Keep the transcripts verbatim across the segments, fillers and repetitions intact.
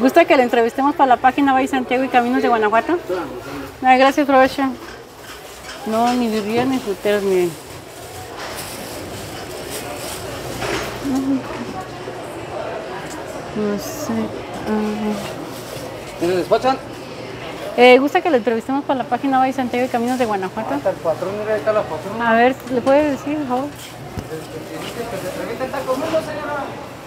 ¿Gusta que le entrevistemos para la página Valle Santiago y Caminos de Guanajuato? Ay, gracias, provecho. No, ni birria ni fruteros, miren. No sé. ¿Y le despachan? Eh, ¿Gusta que le entrevistemos para la página Valle Santiago y Caminos de Guanajuato? Hasta el patrón, mira, ahí está la patrón. A ver, ¿le puede decir, por favor? Que se entrevista, ¿está conmigo, señora?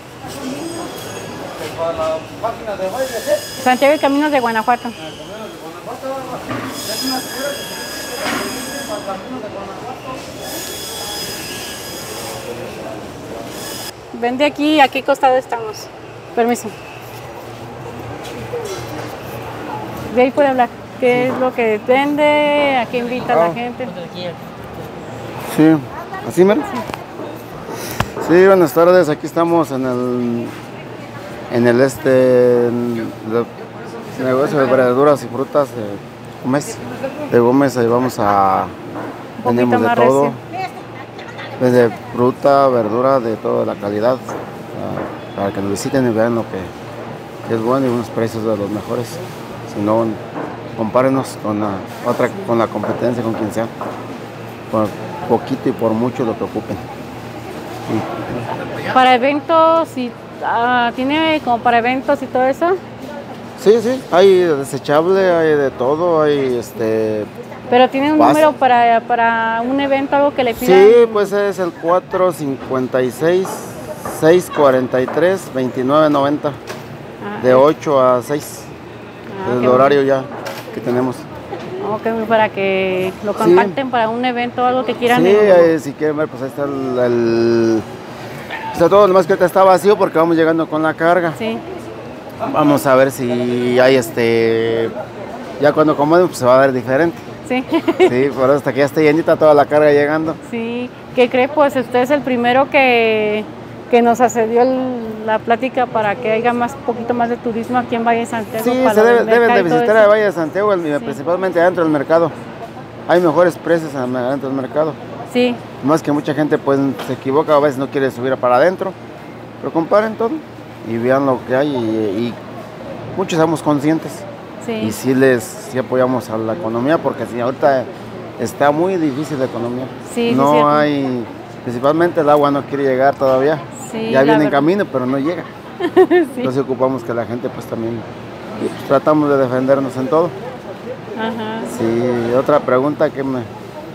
Para la página de Valle de Santiago y Caminos de Guanajuato. Caminos de Guanajuato. Es una señora que se para Caminos de Guanajuato. Vende aquí, ¿a qué costado estamos? Permiso. De ahí puede hablar. ¿Qué es lo que vende? ¿A qué invita a la gente? Sí, ¿así, mero? Sí, buenas tardes. Aquí estamos en el, en el este en el negocio de verduras y frutas de Gómez. De Gómez, ahí vamos a tenemos de todo. Desde fruta, verdura, de toda la calidad, uh, para que nos visiten y vean lo que, que es bueno y unos precios de los mejores. Si no, compárenos con la, otra, con la competencia, con quien sea, por poquito y por mucho lo que ocupen. Sí. Para eventos, y, uh, ¿tiene como para eventos y todo eso? Sí, sí, hay desechable, hay de todo, hay este... Pero tiene un Pasa. número para, para un evento, algo que le pidan. Sí, pues es el cuatro cincuenta y seis, seiscientos cuarenta y tres, veintinueve noventa, ah, de ocho a seis. Ah, es el horario bueno. Ya que tenemos. Ok, para que lo contacten sí. Para un evento o algo que quieran. Sí, eh, si quieren ver, pues ahí está el, el... Está todo, nomás que ahorita está vacío porque vamos llegando con la carga. Sí. Vamos a ver si hay este... Ya cuando comemos pues se va a ver diferente. Sí. Sí, por eso hasta que ya esté llenita toda la carga llegando. Sí, ¿qué cree? Pues usted es el primero que, que nos accedió el, la plática para que haya más poquito más de turismo aquí en Valle de Santiago. Sí, se debe, deben de visitar a Valle de Santiago, sí. Principalmente adentro del mercado. Hay mejores precios adentro del mercado. Sí. Más que mucha gente pues se equivoca, a veces no quiere subir para adentro, pero comparen todo y vean lo que hay y, y muchos somos conscientes. Sí. Y sí les sí apoyamos a la economía porque si ahorita está muy difícil la economía. Sí, no sí, hay, principalmente el agua no quiere llegar todavía. Sí, ya viene en camino, pero no llega. Sí. Entonces ocupamos que la gente pues también pues, tratamos de defendernos en todo. Ajá. Sí, otra pregunta que me...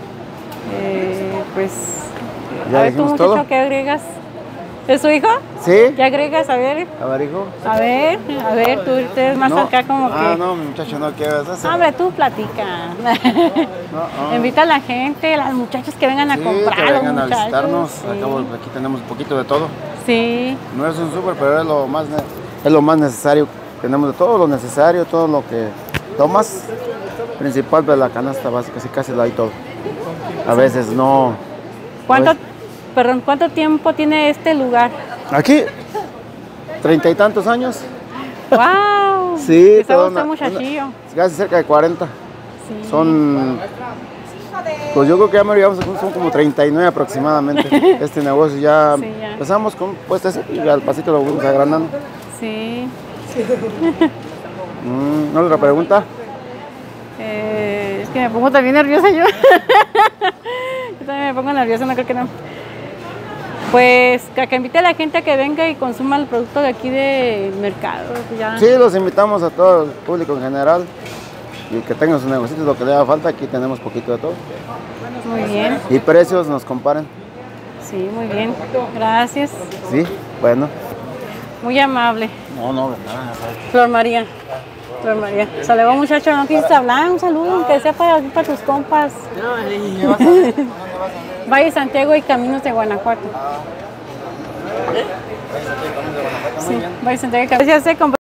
Eh, pues... ¿Ya a ver, tú, muchacho, todo? ¿qué agregas? ¿Es su hijo? Sí. ¿Qué agregas? A ver. A ver, hijo. A ver, a ver, tú eres más no. acá como ah, que... Ah, no, mi muchacho, no quieres eso. Hombre, tú platica. No, no. Invita a la gente, a los muchachos que vengan sí, a comprar. que vengan a visitarnos. Sí. Acabo, aquí tenemos un poquito de todo. Sí. No es un súper, pero es lo más es lo más necesario. Tenemos de todo lo necesario, todo lo que... Lo más principal de la canasta básica, así casi lo hay todo. A veces no... ¿Cuánto, pues, perdón, ¿cuánto tiempo tiene este lugar? Aquí, treinta y tantos años. ¡Wow! Sí, está todo usted muchachillo. Una, casi cerca de cuarenta. Sí. Son, pues yo creo que ya me digamos, son como treinta y nueve aproximadamente. Este negocio ya, sí, ya. Empezamos con pues ese y al pasito lo fuimos agrandando. Sí. mm, ¿Otra pregunta? Eh, es que me pongo también nerviosa yo. Yo también me pongo nerviosa, no creo que no. Pues que, que invite a la gente a que venga y consuma el producto de aquí del mercado. Ya. Sí, los invitamos a todo el público en general y que tengan sus negocios, lo que le haga falta, aquí tenemos poquito de todo. Muy bien. Y precios nos comparen. Sí, muy bien. Gracias. Sí, bueno. Muy amable. No, no, nada. Flor María. Flor María. Saludos, muchacho, no quisiste hablar, un saludo, aunque sea para, para tus compas. Valle Santiago y Caminos de Guanajuato. Sí, Valle Santiago y Caminos.